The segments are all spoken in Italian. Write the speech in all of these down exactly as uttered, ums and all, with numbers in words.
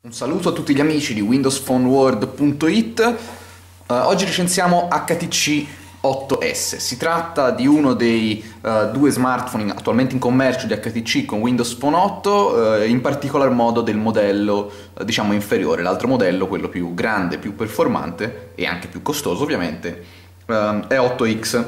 Un saluto a tutti gli amici di windows phone world punto it. Uh, oggi recensiamo H T C otto S. Si tratta di uno dei uh, due smartphone attualmente in commercio di H T C con Windows Phone otto, uh, in particolar modo del modello uh, diciamo inferiore. L'altro modello, quello più grande, più performante e anche più costoso ovviamente, uh, è otto X.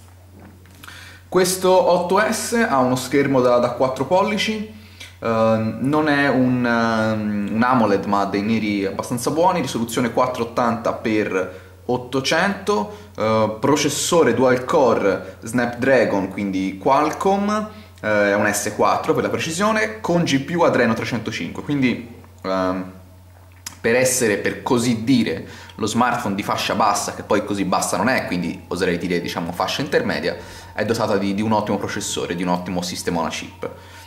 Questo otto S ha uno schermo da, da quattro pollici. Uh, non è un, uh, un AMOLED, ma ha dei neri abbastanza buoni, risoluzione quattrocentottanta per ottocento, uh, processore dual core Snapdragon, quindi Qualcomm, uh, è un S quattro per la precisione, con G P U Adreno trecentocinque, quindi uh, per essere, per così dire, lo smartphone di fascia bassa, che poi così bassa non è, quindi oserei dire diciamo fascia intermedia, è dotata di, di un ottimo processore, di un ottimo sistema on a chip.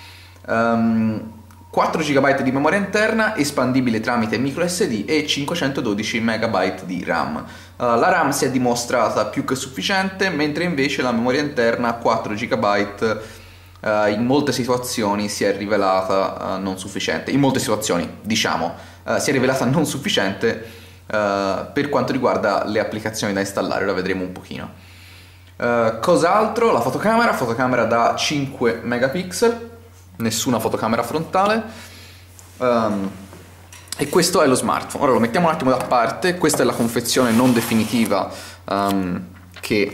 Um, quattro giga di memoria interna, espandibile tramite micro S D, e cinquecentododici megabyte di RAM. Uh, la RAM si è dimostrata più che sufficiente, mentre invece la memoria interna quattro giga uh, in molte situazioni si è rivelata uh, non sufficiente. In molte situazioni, diciamo, uh, si è rivelata non sufficiente uh, per quanto riguarda le applicazioni da installare, la vedremo un pochino. Uh, cos'altro? La fotocamera, fotocamera da cinque megapixel, nessuna fotocamera frontale, um, e questo è lo smartphone. Ora lo mettiamo un attimo da parte. Questa è la confezione non definitiva um, che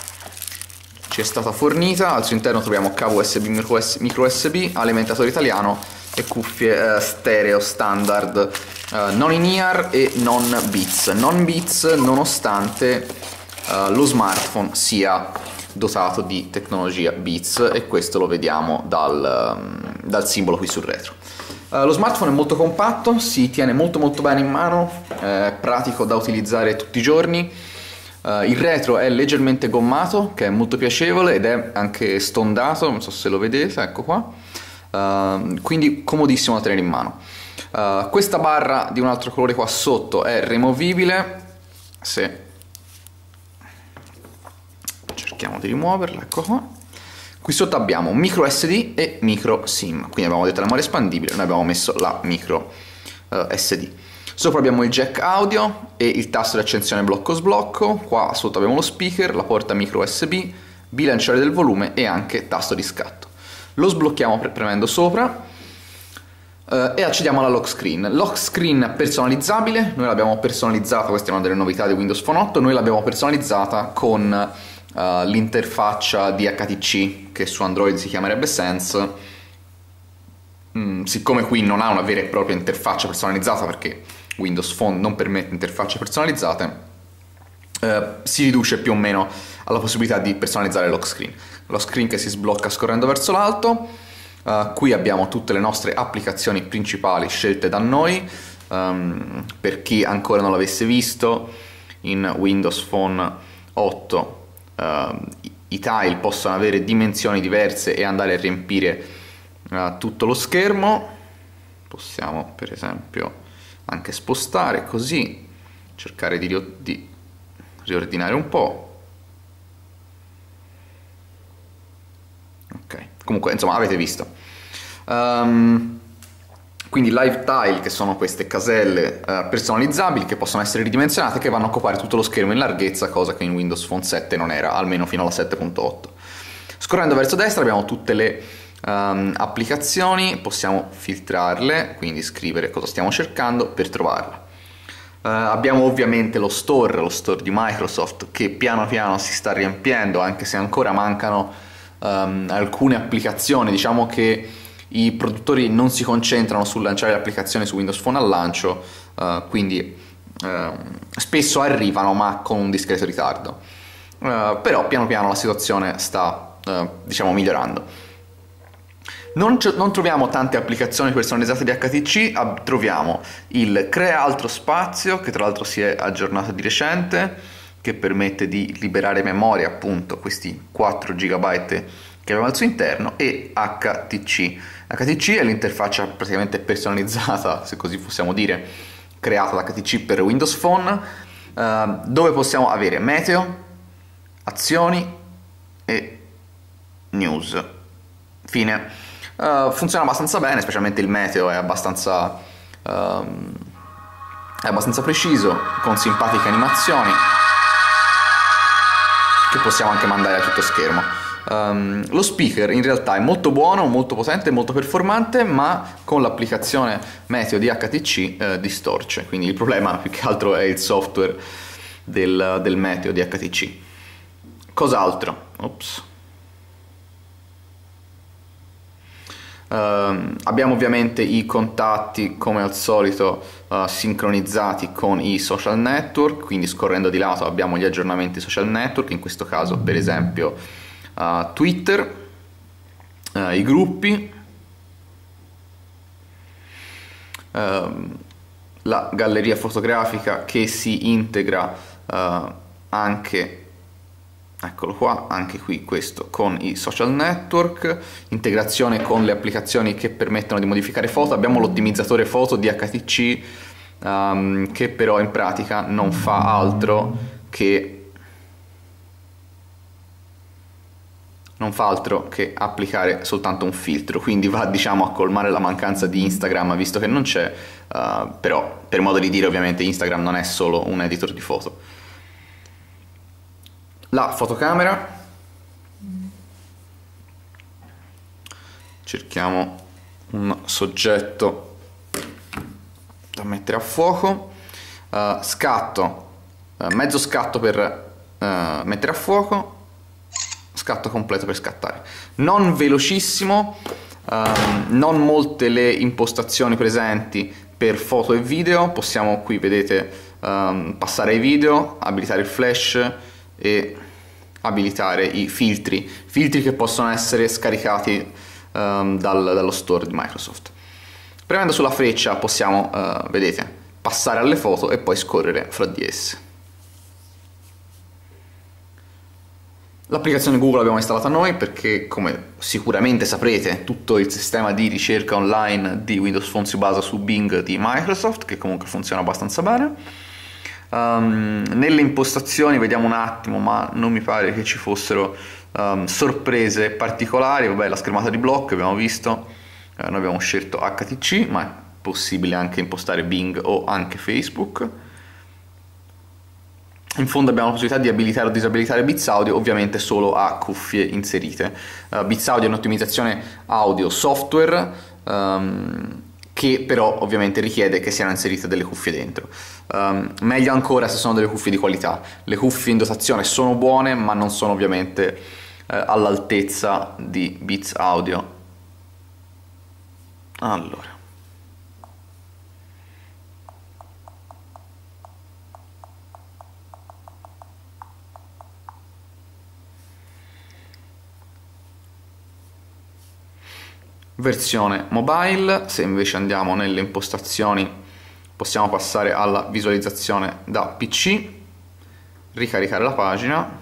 ci è stata fornita. Al suo interno troviamo cavo U S B, micro, micro U S B, alimentatore italiano e cuffie uh, stereo standard, uh, non in ear e non Beats. Non Beats nonostante uh, lo smartphone sia dotato di tecnologia Beats, e questo lo vediamo dal, dal simbolo qui sul retro. Uh, lo smartphone è molto compatto, si tiene molto molto bene in mano, è pratico da utilizzare tutti i giorni. Uh, il retro è leggermente gommato, che è molto piacevole, ed è anche stondato, non so se lo vedete, ecco qua. Uh, quindi comodissimo da tenere in mano. Uh, questa barra di un altro colore qua sotto è removibile, se cerchiamo di rimuoverla, ecco qua. Qui sotto abbiamo un micro S D e micro SIM, quindi abbiamo detto la memoria espandibile, noi abbiamo messo la micro uh, S D. Sopra abbiamo il jack audio e il tasto di accensione blocco sblocco. Qua sotto abbiamo lo speaker, la porta micro U S B, bilanciere del volume e anche tasto di scatto. Lo sblocchiamo pre premendo sopra uh, e accediamo alla lock screen. Lock screen personalizzabile, noi l'abbiamo personalizzata, questa è una delle novità di Windows Phone otto, noi l'abbiamo personalizzata con Uh, l'interfaccia di H T C, che su Android si chiamerebbe Sense. Mm, siccome qui non ha una vera e propria interfaccia personalizzata, perché Windows Phone non permette interfacce personalizzate, uh, si riduce più o meno alla possibilità di personalizzare il lock screen. Lo screen che si sblocca scorrendo verso l'alto. Uh, qui abbiamo tutte le nostre applicazioni principali scelte da noi. Um, per chi ancora non l'avesse visto, in Windows Phone otto Uh, i tile possono avere dimensioni diverse e andare a riempire uh, tutto lo schermo. Possiamo per esempio anche spostare così, cercare di, ri di riordinare un po'. Ok, comunque insomma avete visto. Um, Quindi live tile, che sono queste caselle uh, personalizzabili che possono essere ridimensionate, che vanno a occupare tutto lo schermo in larghezza, cosa che in Windows Phone sette non era, almeno fino alla sette punto otto. Scorrendo verso destra abbiamo tutte le um, applicazioni, possiamo filtrarle, quindi scrivere cosa stiamo cercando per trovarla. Uh, abbiamo ovviamente lo store, lo store di Microsoft, che piano piano si sta riempiendo, anche se ancora mancano um, alcune applicazioni. Diciamo che i produttori non si concentrano sul lanciare le applicazioni su Windows Phone al lancio, uh, quindi uh, spesso arrivano ma con un discreto ritardo. Uh, però piano piano la situazione sta uh, diciamo migliorando. Non, non troviamo tante applicazioni personalizzate di H T C, troviamo il Crea altro spazio, che tra l'altro si è aggiornato di recente, che permette di liberare memoria, appunto questi quattro giga che abbiamo al suo interno, e H T C. H T C è l'interfaccia praticamente personalizzata, se così possiamo dire, creata da H T C per Windows Phone, eh, dove possiamo avere meteo, azioni e news. Fine. Uh, funziona abbastanza bene, specialmente il meteo è abbastanza um, è abbastanza preciso, con simpatiche animazioni che possiamo anche mandare a tutto schermo. Um, lo speaker in realtà è molto buono, molto potente, molto performante, ma con l'applicazione meteo di H T C eh, distorce, quindi il problema più che altro è il software del, del meteo di H T C. Cos'altro? Ops. Uh, abbiamo ovviamente i contatti come al solito uh, sincronizzati con i social network, quindi scorrendo di lato abbiamo gli aggiornamenti social network, in questo caso per esempio uh, Twitter, uh, i gruppi, uh, la galleria fotografica che si integra uh, anche, eccolo qua, anche qui questo con i social network, integrazione con le applicazioni che permettono di modificare foto. Abbiamo l'ottimizzatore foto di H T C um, che però in pratica non fa altro che non fa altro che applicare soltanto un filtro, quindi va diciamo a colmare la mancanza di Instagram visto che non c'è, uh, però per modo di dire ovviamente Instagram non è solo un editor di foto. La fotocamera, cerchiamo un soggetto da mettere a fuoco, uh, scatto, uh, mezzo scatto per uh, mettere a fuoco, scatto completo per scattare, non velocissimo, uh, non molte le impostazioni presenti per foto e video, possiamo qui vedete um, passare ai video, abilitare il flash e abilitare i filtri, filtri che possono essere scaricati um, dal, dallo store di Microsoft. Premendo sulla freccia possiamo, uh, vedete, passare alle foto e poi scorrere fra di esse. L'applicazione Google l'abbiamo installata noi perché, come sicuramente saprete, tutto il sistema di ricerca online di Windows Phone si basa su Bing di Microsoft, che comunque funziona abbastanza bene. Um, nelle impostazioni vediamo un attimo, ma non mi pare che ci fossero um, sorprese particolari. Vabbè, la schermata di blocco abbiamo visto, eh, noi abbiamo scelto H T C, ma è possibile anche impostare Bing o anche Facebook. In fondo abbiamo la possibilità di abilitare o disabilitare Beats Audio, ovviamente solo a cuffie inserite. Uh, Beats Audio è un'ottimizzazione audio software um, che però ovviamente richiede che siano inserite delle cuffie dentro. Um, meglio ancora se sono delle cuffie di qualità. Le cuffie in dotazione sono buone, ma non sono ovviamente eh, all'altezza di Beats Audio. Allora. Versione mobile, se invece andiamo nelle impostazioni possiamo passare alla visualizzazione da P C, ricaricare la pagina,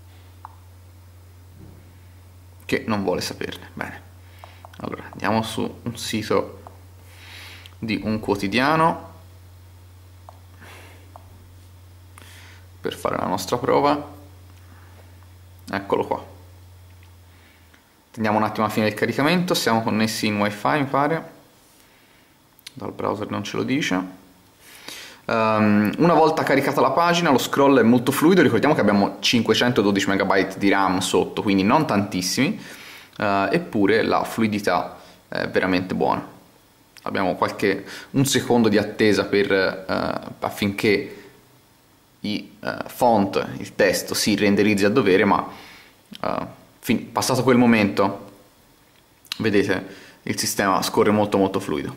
che non vuole saperne. Bene, allora andiamo su un sito di un quotidiano per fare la nostra prova. Eccolo qua. Andiamo un attimo alla fine del caricamento, siamo connessi in wifi mi pare, dal browser non ce lo dice. Um, una volta caricata la pagina lo scroll è molto fluido, ricordiamo che abbiamo cinquecentododici megabyte di RAM sotto, quindi non tantissimi, uh, eppure la fluidità è veramente buona. Abbiamo qualche un secondo di attesa per, uh, affinché i uh, font, il testo si renderizzi a dovere, ma uh, passato quel momento, vedete, il sistema scorre molto molto fluido.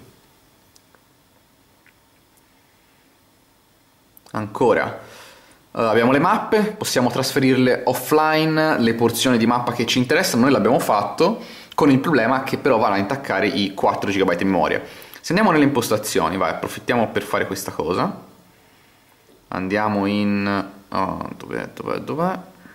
Ancora, uh, abbiamo le mappe, possiamo trasferirle offline, le porzioni di mappa che ci interessano, noi l'abbiamo fatto, con il problema che però vanno a intaccare i quattro giga di memoria. Se andiamo nelle impostazioni, vai, approfittiamo per fare questa cosa. Andiamo in... Oh, dov'è, dov'è, dov'è?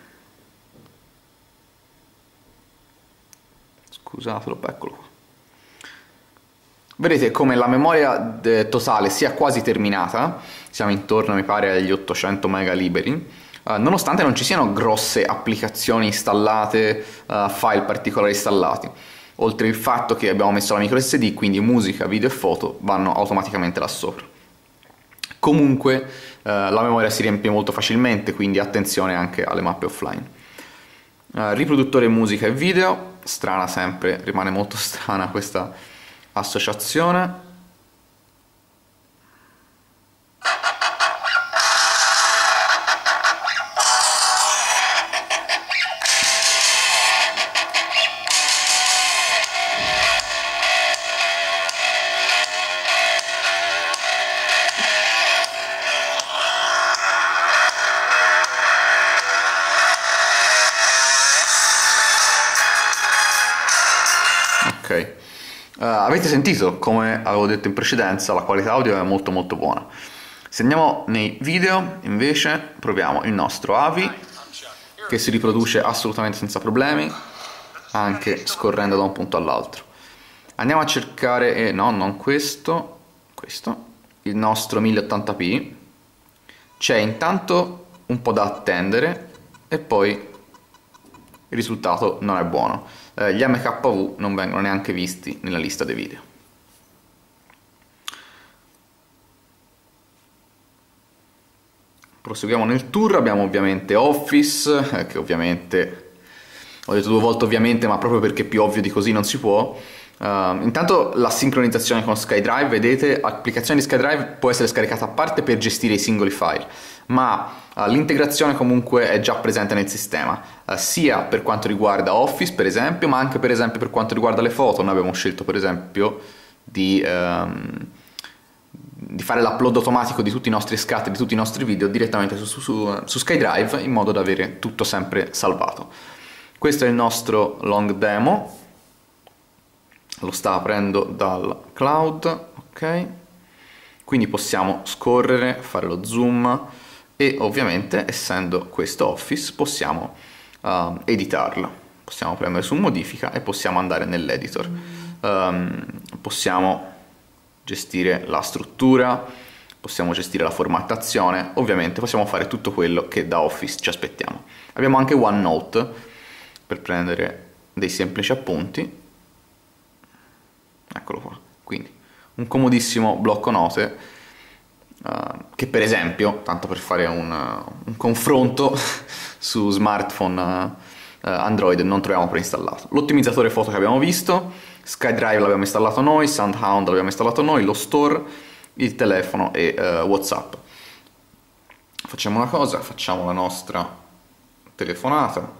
Scusatelo, eccolo qua. Vedete come la memoria totale sia quasi terminata, siamo intorno mi pare agli ottocento mega liberi, uh, nonostante non ci siano grosse applicazioni installate, uh, file particolari installati. oltre il fatto che abbiamo messo la micro S D, quindi musica, video e foto vanno automaticamente là sopra. Comunque eh, la memoria si riempie molto facilmente, quindi attenzione anche alle mappe offline. Uh, riproduttore musica e video, strana sempre, rimane molto strana questa associazione. Ok, uh, avete sentito, come avevo detto in precedenza, la qualità audio è molto molto buona. Se andiamo nei video, invece, proviamo il nostro A V I, che si riproduce assolutamente senza problemi, anche scorrendo da un punto all'altro. Andiamo a cercare, eh, no, non questo, questo, il nostro mille ottanta p. C'è intanto un po' da attendere e poi il risultato non è buono. Eh, gli M K V non vengono neanche visti nella lista dei video. Proseguiamo nel tour, abbiamo ovviamente Office, eh, che ovviamente, ho detto due volte ovviamente, ma proprio perché più ovvio di così non si può. Uh, intanto la sincronizzazione con SkyDrive, vedete, l'applicazione di SkyDrive può essere scaricata a parte per gestire i singoli file, ma uh, l'integrazione comunque è già presente nel sistema, uh, sia per quanto riguarda Office per esempio, ma anche per esempio per quanto riguarda le foto. Noi abbiamo scelto per esempio di, um, di fare l'upload automatico di tutti i nostri scatti, di tutti i nostri video direttamente su, su, su, su SkyDrive, in modo da avere tutto sempre salvato. Questo è il nostro long demo. Lo sta aprendo dal cloud, ok? Quindi possiamo scorrere, fare lo zoom e ovviamente, essendo questo Office, possiamo uh, editarlo. Possiamo premere su modifica e possiamo andare nell'editor. Um, possiamo gestire la struttura, possiamo gestire la formattazione, ovviamente possiamo fare tutto quello che da Office ci aspettiamo. Abbiamo anche OneNote per prendere dei semplici appunti. Eccolo qua, quindi un comodissimo blocco note uh, che per esempio, tanto per fare un, uh, un confronto, su smartphone uh, uh, Android non troviamo preinstallato. L'ottimizzatore foto che abbiamo visto, SkyDrive l'abbiamo installato noi, SoundHound l'abbiamo installato noi, lo store, il telefono e uh, WhatsApp. Facciamo una cosa, facciamo la nostra telefonata.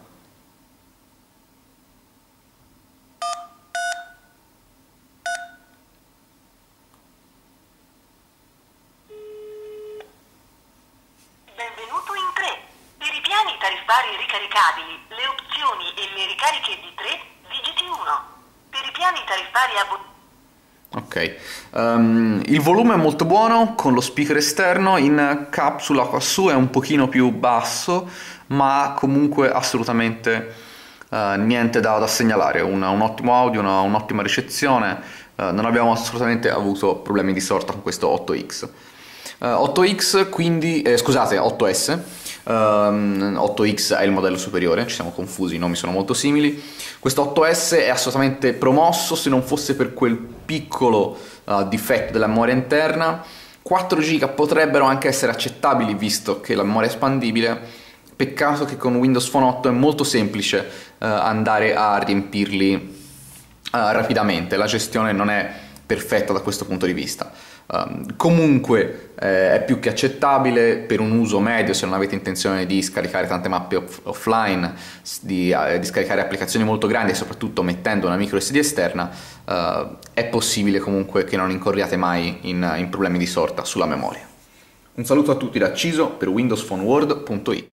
Benvenuto in tre. Per i piani tariffari ricaricabili, le opzioni e le ricariche di tre, digiti uno. Per i piani tariffari abbonati. Ok, um, il volume è molto buono con lo speaker esterno, in capsula quassù è un pochino più basso, ma comunque assolutamente uh, niente da, da segnalare, una, un ottimo audio, una, un'ottima ricezione, uh, non abbiamo assolutamente avuto problemi di sorta con questo otto X. Uh, otto X quindi, eh, scusate, otto S, um, otto X è il modello superiore, ci siamo confusi, i nomi sono molto simili. Questo otto S è assolutamente promosso, se non fosse per quel piccolo uh, difetto della memoria interna. quattro giga potrebbero anche essere accettabili visto che la memoria è espandibile, peccato che con Windows Phone otto è molto semplice uh, andare a riempirli uh, rapidamente, la gestione non è perfetta da questo punto di vista. Um, comunque eh, è più che accettabile per un uso medio, se non avete intenzione di scaricare tante mappe off- offline, di, eh, di scaricare applicazioni molto grandi e soprattutto mettendo una micro S D esterna, uh, è possibile comunque che non incorriate mai in, in problemi di sorta sulla memoria. Un saluto a tutti da Ciso per windows phone world punto it.